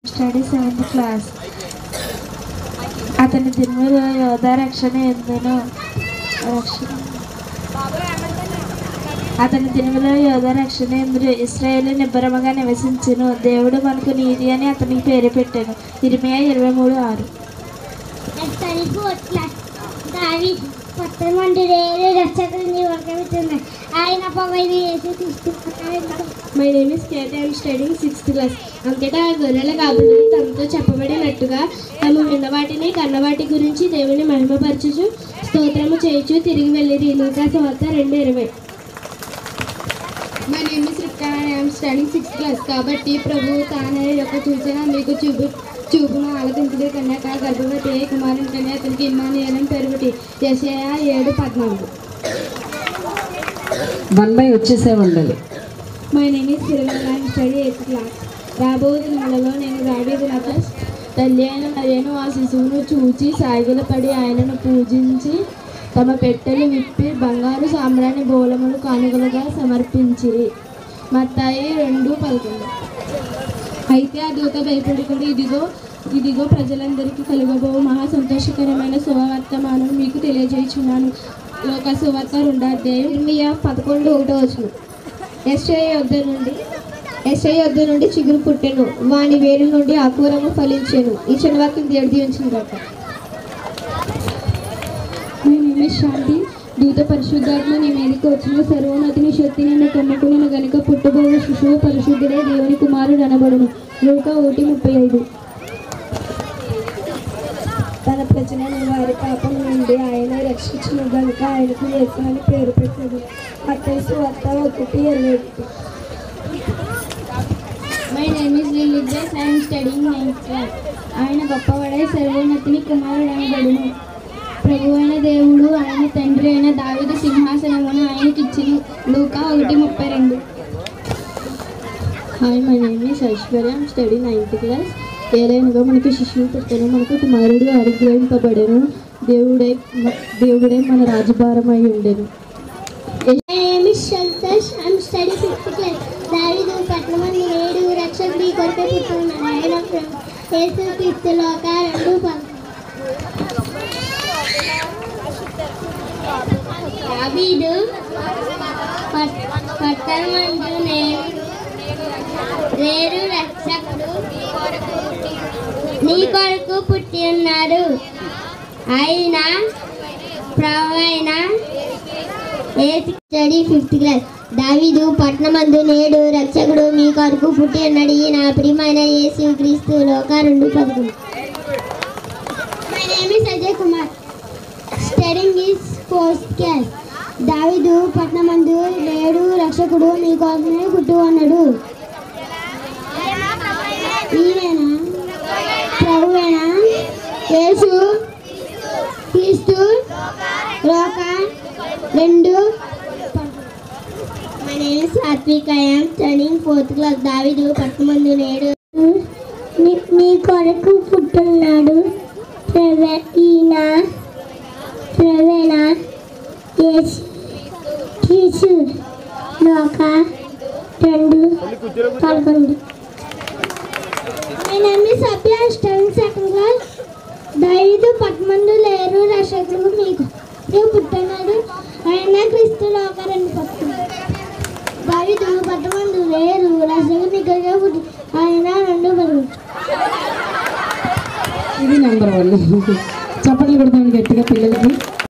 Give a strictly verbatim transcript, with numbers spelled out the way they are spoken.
Study seventh class. అతని దినములో యోధా రక్షణ ఎందును రక్షణ అతని దినములో యోధా రక్షణ ఎందును ఇశ్రాయేలు నిబ్బరముగా నివసించును. దేవుడు మనకు నీతి అని అతనికి పేరు పెట్టాను. ఇర్మియా ఇరవై మూడు ఆరు. My name is Kate. I'm studying sixth class. అంతటా ఆ గొర్రెల కాపులు తమతో చెప్పబడినట్టుగా తమ విన్నవాటిని కన్నవాటి గురించి దేవుని మహిమపరచుచు స్తోత్రము చేయుచు తిరిగి వెళ్ళిరి. లూకా సువార్త రెండు ఇరవై. My name is Rikka. I'm studying sixth class. కాబట్టి ప్రభువు తానే యొక్క సూచన మీకు చూపు చూపును ఆలకించుడి. కన్యాక గర్భవతి కుమారుని కన్యా అతనికి ఇమ్మానుయేలు అని పేరు పెట్టి. యెషయా ఏడు పద్నాలుగు. వన్ బై వచ్చేసే ఉండదు. మై నేమ్ ఇస్ హిరవెల్. I'm study eighth class. రాబో దినములలో నేను దావీదునకు తల్లి అయిన మరియను ఆ శిశువును చూచి సాగిలపడి ఆయనను పూజించి తమ పెట్టెలు విప్పి బంగారు సాంబ్రాణి బోళములు కానుకలుగా సమర్పించిరి. మత్తాయి రెండు పదకొండు. అయితే ఆ దూత భయపడుకుని ఇదిగో ఇదిగో ప్రజలందరికీ కలుగబో మహా సంతోషకరమైన శుభవర్తమానం మీకు తెలియజేయుచున్నాను. లోక సువార్త రెండో అధ్యాయం ఇర్మియా పదకొండు ఒకటో వచనం. యెషయా యొద్ద నుండి యెషయా యొద్ద నుండి చిగురు పుట్టెను, వాని వేరు నుండి అంకురము ఫలించెను. ఈ చిన్నవాక్యం దేవుడు దీవించును గాక. My name is Shanti. దూత పరిశుద్ధాత్మ నీ మీదకి వచ్చిన సర్వోన్నతిని శక్తి నిన్ను కమ్ముకున్న గనుక పుట్టబోయే శిశువు పరిశుద్ధుడే దేవుని కుమారుడు అనబడును. లూకా ఒకటి ముప్పై ఐదు. తన ప్రజలను వారి పాపం నుండి ఆయన రక్షించిన కనుక ఆయనకు యేసు అని పేరు పెట్టాడు. మత్తయి సువార్త ఒకటి ఇరవై ఒకటి. My name is religious. I'm studying ninth class. ఆయన గొప్పవాడై సర్వోన్నతిని కుమారుడు అనబడును. ప్రభు అయిన దేవుడు ఆయన తండ్రి అయిన దావీదు సింహాసనమును ఆయనకి ఇచ్చిన. లూకా ఒకటి ముప్పై రెండు. Hi, my name is Aishwarya. I'm study ninth class. ఏలైనగా మనకి శిశువు పుట్టెను, మనకు కుమారుడు అనుగ్రహింపబడెను. దేవుడే దేవుడే మన రాజభారమై ఉండెను. దావీదు పట్టణమందు నేడు రక్షకుడు ఈ కొరకే పుట్టున్నాడు. ఆయన యేసు క్రీస్తు. లూకా రెండు పదకొండు. దావీదు పట్టణమందు నేడు రక్షకుడు నీ కొరకు పుట్టి ఉన్నాడు. ఆయన ప్రభువైన యేసు. Study fifth class. దావీదు పట్టణమందు నేడు రక్షకుడు మీ కొరకు పుట్టి ఉన్నాడు. ఈ నా ప్రియమైన యేసు క్రీస్తు. లూకా రెండు పదకొండు. My name is Ajay Kumar. Studying is fourth class. దావీదు పట్టణమందు నేడు రక్షకుడు మీ కోసమే పుట్టి ఉన్నాడు. ఈయన ప్రభువైన యేసు క్రీస్తు. లూకా రెండు. My name is Satvik. I am studying fourth class. దావీదు పట్టణమందు నేడు మీ కొరకు పుట్టున్నాడు. ఈయన ప్రభువైన యేసు క్రీస్తు. లూకా రెండు పదకొండు. My name is Sabhya. Studying second class. దావీదు పట్టణమందు లేరు రక్షకుడు మీకు పుట్టున్నాడు. ఆయన క్రీస్తు. లూకా రెండు పదకొండు. దావీదు పట్టణమందు లేరు రక్షకుడు మీకు పుట్టి ఆయన రెండు పదకొండు. ఇది నెంబర్ వన్. చప్పట్లు కొడతాను గట్టిగా పిల్లలకి.